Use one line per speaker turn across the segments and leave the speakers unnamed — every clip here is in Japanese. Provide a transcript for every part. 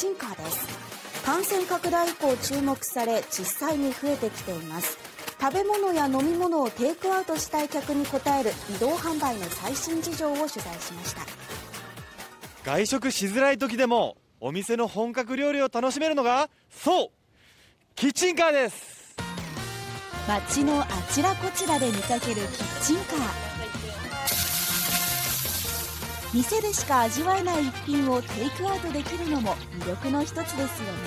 チンカーです。感染拡大以降注目され、実際に増えてきています。食べ物や飲み物をテイクアウトしたい客に応える移動販売の最新事情を取材しました。
外食しづらい時でもお店の本格料理を楽しめるのが、そう、キッチンカーです。
街のあちらこちらで見かけるキッチンカー。店でしか味わえない一品をテイクアウトできるのも魅力の一つですよね。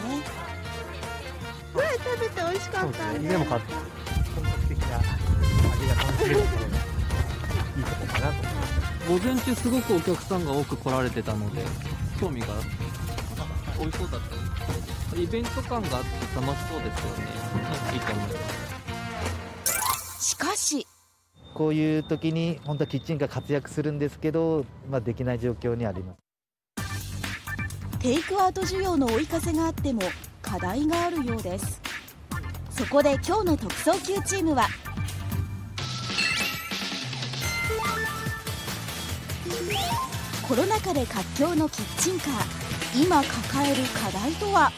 食べて美味しかったんで、
でも本格的な味が楽しめるところがいいところかなと思います。
午前中すごくお客さんが多く来られてたので、興味があって美味しそうだった。イベント感があって楽しそうですよね。いいと思います。
しかし
こういう時に本当はキッチンカー活躍するんですけど、できない状況にあります。
テイクアウト需要の追い風があっても課題があるようです。そこで今日の特捜9チームは、コロナ禍で活況のキッチンカー、今抱える課題とは。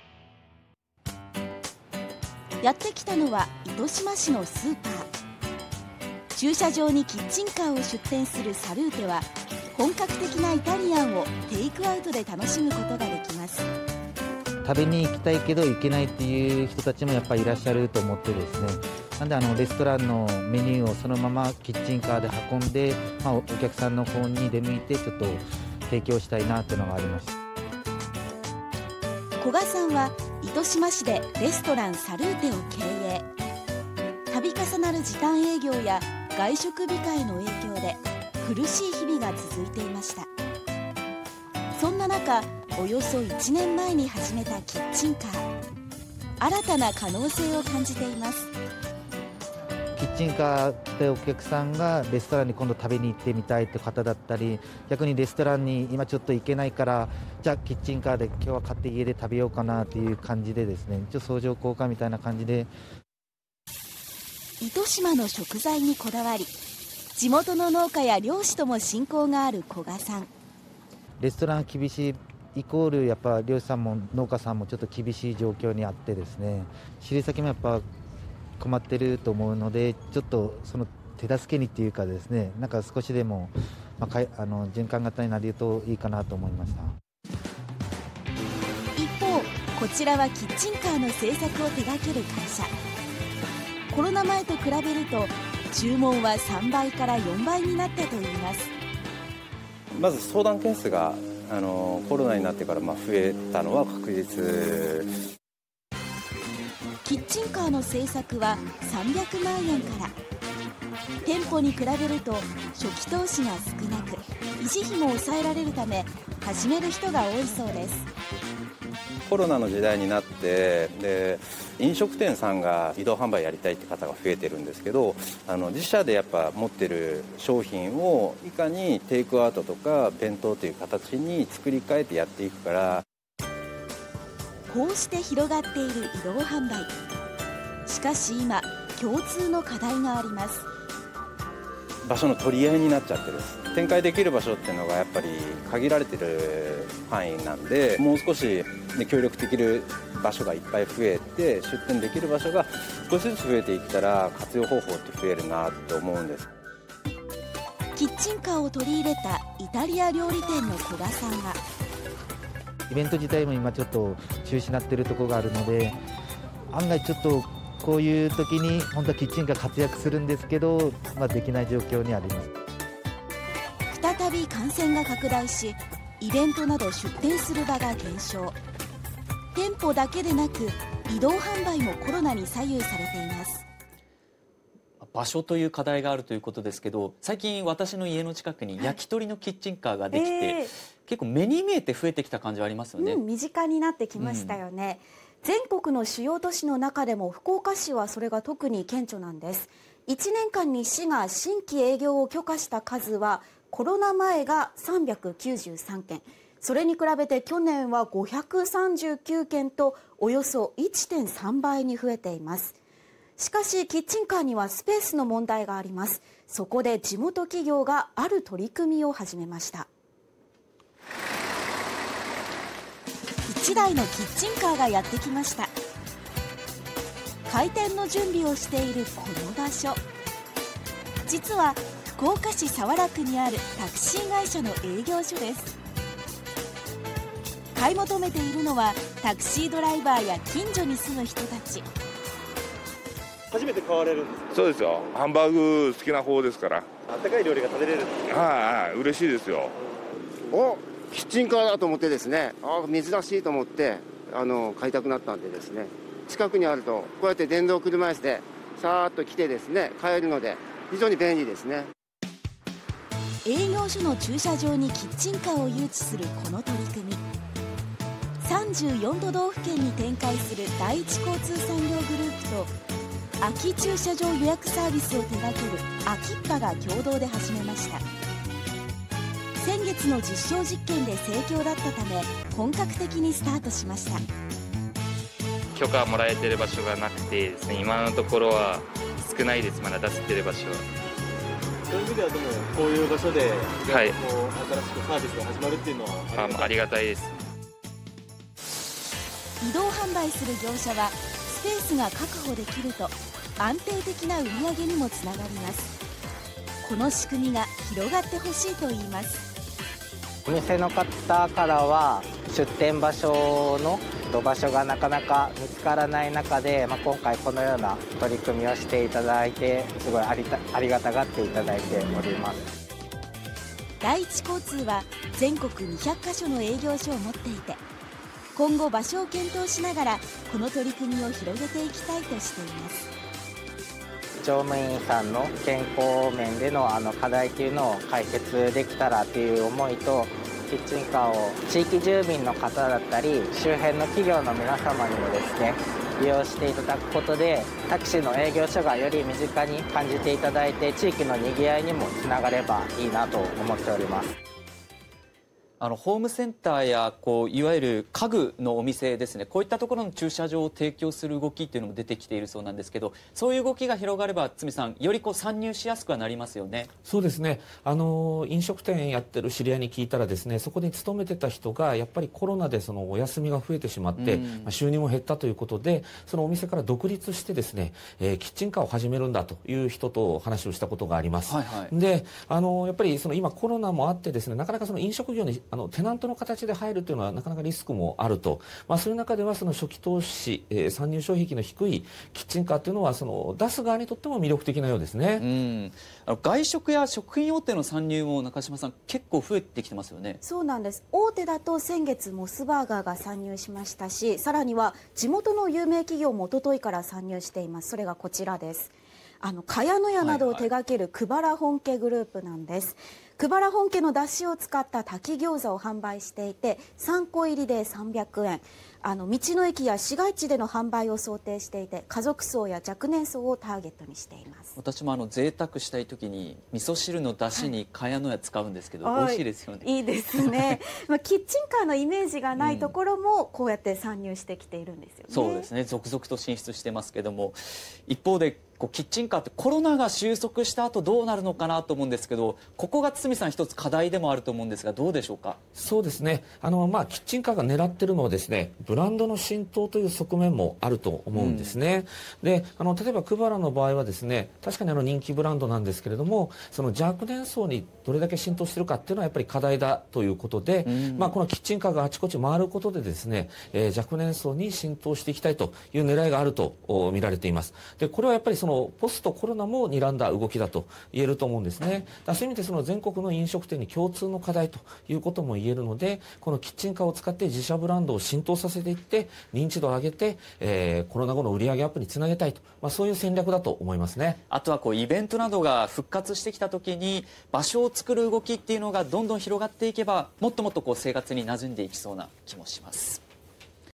やってきたのは糸島市のスーパー。駐車場にキッチンカーを出店するサルーテは、本格的なイタリアンをテイクアウトで楽しむことができます。
食べに行きたいけど行けないっていう人たちもやっぱりいらっしゃると思ってですね、なんでレストランのメニューをそのままキッチンカーで運んで、お客さんの方に出向いてちょっと提供したいなというのがあります。
古賀さんは糸島市でレストランサルーテを経営。度重なる時短営業や外食控えの影響で苦しい日々が続いていました。そんな中、およそ1年前に始めたキッチンカー、新たな可能性を感じています。
キッチンカーでお客さんがレストランに今度食べに行ってみたいって方だったり、逆にレストランに今ちょっと行けないから、じゃあキッチンカーで今日は買って家で食べようかなっていう感じでですね、一応相乗効果みたいな感じで。
糸島の食材にこだわり、地元の農家や漁師とも親交がある古賀さん。
レストラン厳しいイコールやっぱ漁師さんも農家さんもちょっと厳しい状況にあってですね、仕入れ先もやっぱ困ってると思うので、ちょっとその手助けにっていうかですね、なんか少しでも、循環型になるといいかなと思いました。
一方、こちらはキッチンカーの製作を手掛ける会社。コロナ前と比べると注文は3倍から4倍になったといいます。
まず相談件数がコロナになってから増えたのは確実。
キッチンカーの製作は300万円から。店舗に比べると初期投資が少なく、維持費も抑えられるため始める人が多いそうです。
コロナの時代になって、で飲食店さんが移動販売やりたいって方が増えてるんですけど、自社でやっぱ持ってる商品をいかにテイクアウトとか弁当という形に作り変えてやっていくから。
こうして広がっている移動販売。しかし今、共通の課題があります。
場所の取り合いになっちゃってる。展開できる場所っていうのがやっぱり限られてる範囲なんで、もう少し、協力できる場所がいっぱい増えて、出店できる場所が少しずつ増えていったら活用方法って増えるなと思うんです。
キッチンカーを取り入れたイタリア料理店の古賀さんは、
イベント自体も今ちょっと中止になってるところがあるので、案外ちょっとこういう時に本当はキッチンカー活躍するんですけど、できない状況にあります。
再び感染が拡大し、イベントなど出店する場が減少。店舗だけでなく移動販売もコロナに左右されています。
場所という課題があるということですけど、最近私の家の近くに焼き鳥のキッチンカーができて、結構目に見えて増えてきた感じはありますよね。
身近になってきましたよね。全国の主要都市の中でも福岡市はそれが特に顕著なんです。1年間に市が新規営業を許可した数はコロナ前が393件、それに比べて去年は539件とおよそ 1.3 倍に増えています。しかしキッチンカーにはスペースの問題があります。そこで地元企業がある取り組みを始めました。キッチ
1台のキッチンカーがやってきました。開店の準備をしているこの場所、実は福岡市早良区にあるタクシー会社の営業所です。買い求めているのはタクシードライバーや近所に住む人たち。
初めて買われるんですか？
そうですよ。ハンバーグ好きな方ですから。
あったかい料理が食べれるんですか？
はい、嬉しいですよ。
キッチンカーだと思ってですね、珍しいと思って買いたくなったんでですね、近くにあるとこうやって電動車椅子でさーっと来てですね買えるので非常に便利ですね。
営業所の駐車場にキッチンカーを誘致するこの取り組み、34都道府県に展開する第一交通産業グループと空き駐車場予約サービスを手掛けるアキッパが共同で始めました。先月の実証実験で盛況だったため本格的にスタートしました。
許可もらえてる場所がなくてですね、今のところは少ないです。まだ出せてる場所は。
そういう意味ではでもこういう場所で、
はい、
新しくサービスが始まるっていうのは
ありがたいです。
移動販売する業者はスペースが確保できると安定的な売り上げにもつながります。この仕組みが広がってほしいと言います。
お店の方からは出店場所の場所がなかなか見つからない中で、今回このような取り組みをしていただいてすごいありがたがっていただいております。
第一交通は全国200カ所の営業所を持っていて、今後場所を検討しながらこの取り組みを広げていきたいとしています。
乗務員さんの健康面での課題というのを解決できたらという思いと、キッチンカーを地域住民の方だったり周辺の企業の皆様にもですね利用していただくことで、タクシーの営業所がより身近に感じていただいて地域のにぎわいにもつながればいいなと思っております。
ホームセンターやいわゆる家具のお店ですね、こういったところの駐車場を提供する動きっていうのも出てきているそうなんですけど、そういう動きが広がれば堤さん、より参入しやすくはなりますよね。
そうですね。飲食店やってる知り合いに聞いたらですね、そこに勤めてた人がやっぱりコロナでお休みが増えてしまって、収入も減ったということで、そのお店から独立してですね、キッチンカーを始めるんだという人と話をしたことがあります。で、やっぱり今コロナもあってですね、なかなか飲食業にテナントの形で入るというのはなかなかリスクもあると、そういう中では初期投資、参入障壁の低いキッチンカーというのは出す側にとっても魅力的なようですね。
外食や食品大手の参入も中島さん、結構増えてきてますよね。
そうなんです。大手だと先月モスバーガーが参入しましたし、さらには地元の有名企業も一昨日から参入しています。それがこちらです。茅乃舎などを手掛ける久原本家グループなんです。久原本家の出汁を使った炊き餃子を販売していて、3個入りで300円。道の駅や市街地での販売を想定していて、家族層や若年層をターゲットにしています。
私も贅沢したい時に味噌汁の出汁に茅乃舎使うんですけど、美味しいですよね。
いいですね。キッチンカーのイメージがないところもこうやって参入してきているんですよね。
そうですね。続々と進出してますけども、一方でキッチンカーってコロナが収束した後どうなるのかなと思うんですけど、ここが堤さん一つ課題でもあると思うんですが、どうでしょうか。
そうですね。キッチンカーが狙ってるのはですね、ブランドの浸透という側面もあると思うんですね。で、例えば久原の場合はですね、確かに人気ブランドなんですけれども、若年層にどれだけ浸透してるかっていうのはやっぱり課題だということで、このキッチンカーがあちこち回ることでですね、若年層に浸透していきたいという狙いがあると見られています。で、これはやっぱりポストコロナも睨んだ動きだと言えると思うんですね。そういう意味で全国の飲食店に共通の課題ということも言えるので、このキッチンカーを使って自社ブランドを浸透させていって認知度を上げて、コロナ後の売上アップにつなげたいと、そういう戦略だと思いますね。
あとはイベントなどが復活してきた時に場所を作る動きっていうのがどんどん広がっていけば、もっともっと生活に馴染んでいきそうな気もします。